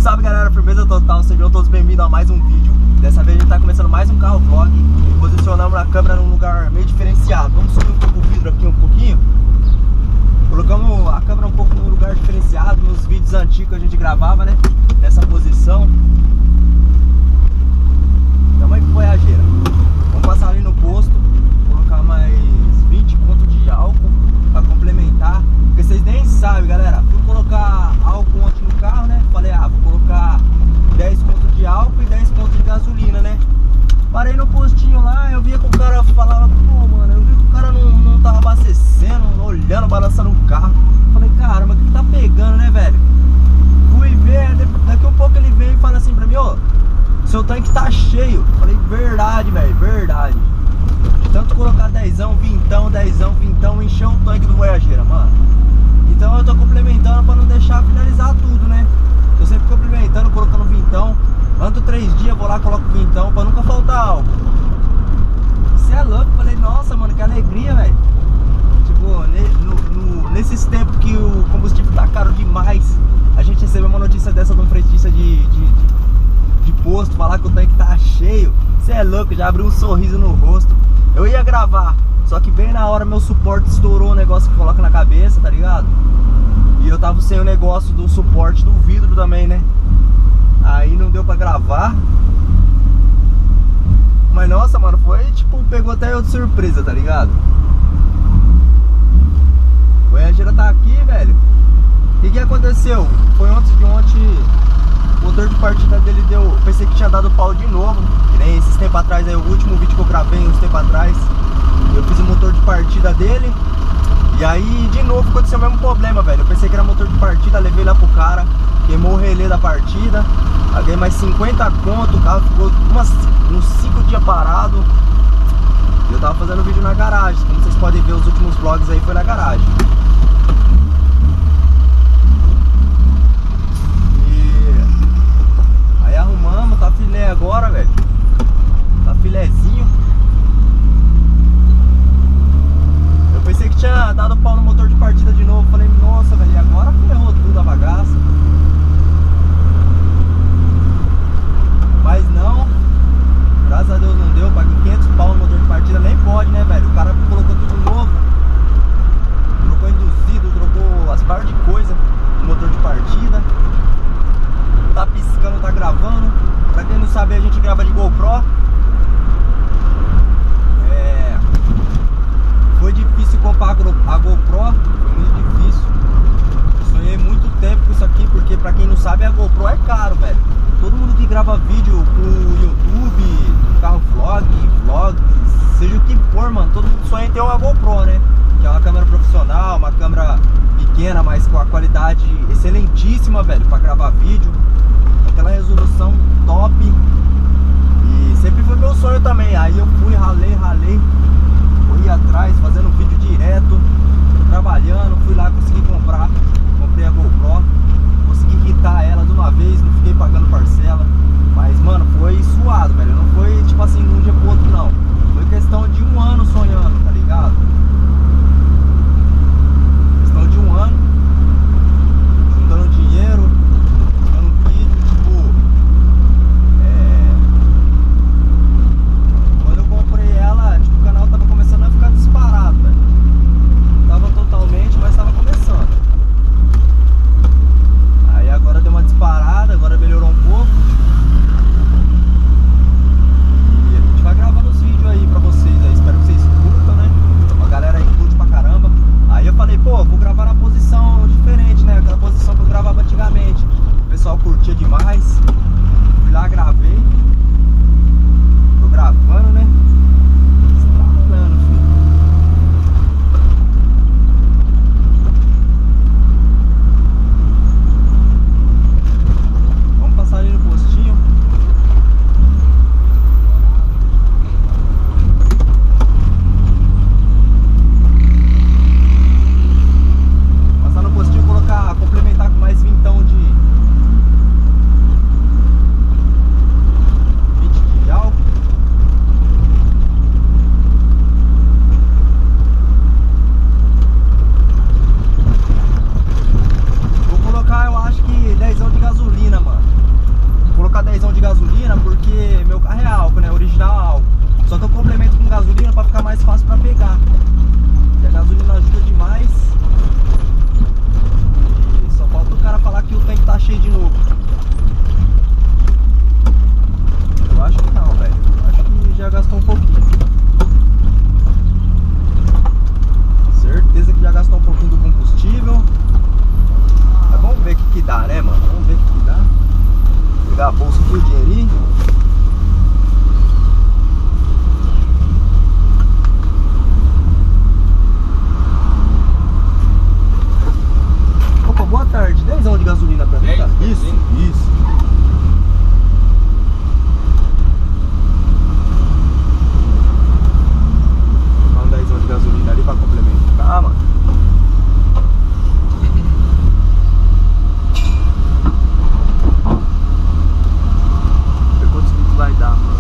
Salve galera, firmeza total, sejam todos bem-vindos a mais um vídeo. Dessa vez a gente tá começando mais um carro vlog. Posicionamos a câmera num lugar meio diferenciado. Vamos subir um pouco o vidro aqui um pouquinho. Colocamos a câmera um pouco num lugar diferenciado. Nos vídeos antigos que a gente gravava, né? Nessa posição. Tamo aí com Voyageira. Vamos passar ali no posto, colocar mais 20 pontos de álcool pra complementar. Porque vocês nem sabem, galera. Fui colocar álcool ontem no carro, né? Falei, vou colocar 10 pontos de álcool e 10 pontos de gasolina, né? Parei no postinho lá, eu via que o cara falava, pô, mano, eu vi que o cara não tava abastecendo, olhando, balançando o carro. Falei, caramba, o que tá pegando, né, velho? Fui ver, daqui a pouco ele veio e fala assim pra mim, ô, seu tanque tá cheio. Falei, verdade, velho, verdade. De tanto colocar 10ão, 20ão, encheu o tanque do Voyageira, mano. Então eu tô complementando pra não deixar finalizar tudo, né? Tô sempre complementando, colocando 20ão. Ando 3 dias, vou lá, coloco 20ão pra nunca faltar álcool. Você é louco? Falei, nossa, mano, que alegria, velho. Tipo, nesses tempos que o combustível tá caro demais, a gente recebeu uma notícia dessa de um frentista de posto, falar que o tanque tá cheio. Você é louco, já abriu um sorriso no rosto. Eu ia gravar, só que bem na hora meu suporte estourou o negócio que coloca na cabeça, tá ligado? E eu tava sem o negócio do suporte do vidro também, né? Aí não deu pra gravar. Mas nossa, mano, foi tipo, pegou até eu de surpresa, tá ligado? O Voyageira tá aqui, velho. O que aconteceu? Foi antes de ontem. O motor de partida dele deu... Pensei que tinha dado pau de novo. Que nem esses tempos atrás aí, o último vídeo que eu gravei uns tempos atrás. Eu fiz o motor de partida dele. E aí, de novo, aconteceu o mesmo problema, velho. Eu pensei que era motor de partida, levei lá pro cara. Queimou o relé da partida. Paguei mais 50 conto. O carro ficou uns 5 dias parado. E eu tava fazendo vídeo na garagem. Como vocês podem ver, os últimos vlogs aí foi na garagem. Aí arrumamos, tá filé agora, velho. Tá filézinho. Eu pensei que tinha dado pau no motor de partida de novo. Falei, nossa, velho, agora ferrou tudo a bagaça. Mas não. Graças a Deus não deu. Paguei 500 pau no motor de partida. Nem pode, né, velho? O cara colocou tudo novo. Trocou induzido, trocou as partes de coisa do motor de partida. Tá piscando, tá gravando. Pra quem não sabe, a gente grava de GoPro. Foi difícil comprar a GoPro. Foi muito difícil. Eu sonhei muito tempo com isso aqui, porque pra quem não sabe, a GoPro é caro, velho. Todo mundo que grava vídeo pro YouTube, carro vlog, seja o que for, mano, todo mundo sonha em ter uma GoPro, né? Que é uma câmera profissional, uma câmera pequena, mas com a qualidade excelentíssima, velho, pra gravar vídeo. Aquela resolução top. E sempre foi meu sonho também. Aí eu fui, ralei, corri atrás, fazendo vídeo direto, trabalhando, fui lá, consegui comprar. Comprei a GoPro, consegui quitar ela de uma vez, não fiquei pagando parcela. Mas, mano, foi suado, velho. Não foi tipo assim, de um dia pro outro, não. Foi questão de 1 ano sonhando, tá ligado? Questão de 1 ano, juntando dinheiro, juntando vídeo, tipo. Quando eu comprei ela, tipo, o canal tava começando a ficar disparado, velho. Não tava totalmente, mas tava começando. Pegar a bolsa aqui, o dinheirinho. Opa, boa tarde. 10 de gasolina pra mim, cara. Isso. Vou dar um 10 de gasolina ali pra complementar, mano. Ver quantos litros vai dar, mano.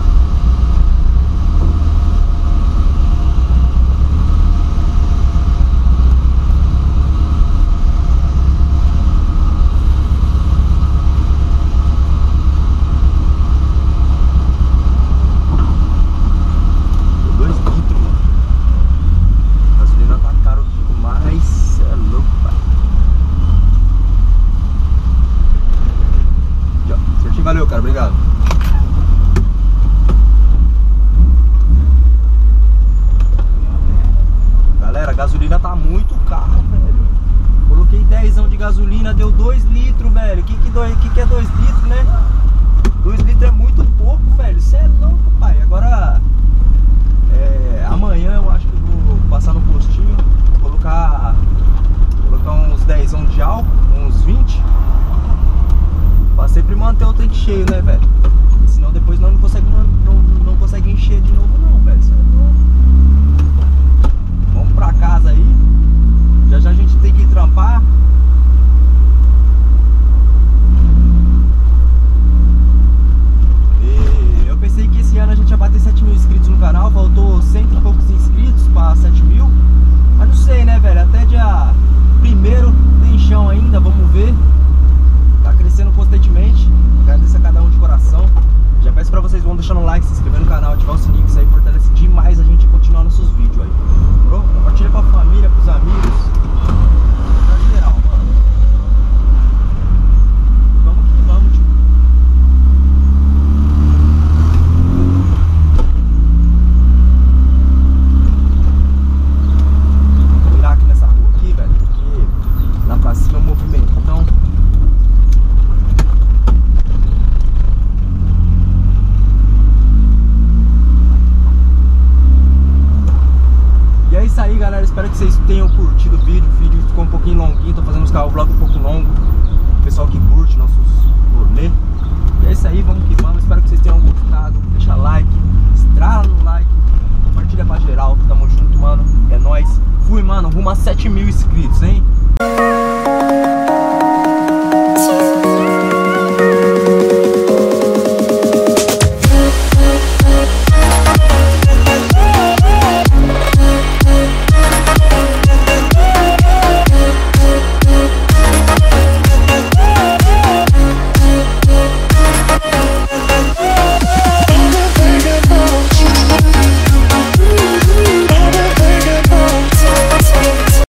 Valeu, cara, obrigado. Galera, a gasolina tá muito cara, velho. Coloquei 10 de gasolina, deu 2 litros, velho. Que é 2 litros, né? 2 litros é muito pouco, velho. Cê é louco, pai. Agora, amanhã eu acho que eu vou passar no postinho, colocar uns 10 de álcool, uns 20. Pra sempre manter o tanque cheio, né, velho? Porque senão depois nós não consegue encher de novo não, velho. Vamos pra casa aí. Já a gente tem que ir trampar. E eu pensei que esse ano a gente ia bater 7 mil inscritos no canal. Faltou 100 e poucos inscritos pra 7 mil. Mas não sei, né, velho? Até dia 1º tem chão ainda, vamos ver. Tá crescendo constantemente. Agradeço a cada um de coração. Já peço pra vocês vão deixando o like, se inscrever no canal, ativar o sininho, que isso aí fortalece demais a gente continuar nossos vídeos aí. Bro, compartilha pra família, pros amigos. Pra geral, mano. Vamos que vamos, tio. Vou virar aqui nessa rua aqui, velho, porque lá pra cima é o movimento. Então e é isso aí, galera, espero que vocês tenham curtido o vídeo. O vídeo ficou um pouquinho longuinho, tô fazendo os carros vlog um pouco longo. O pessoal que curte nossos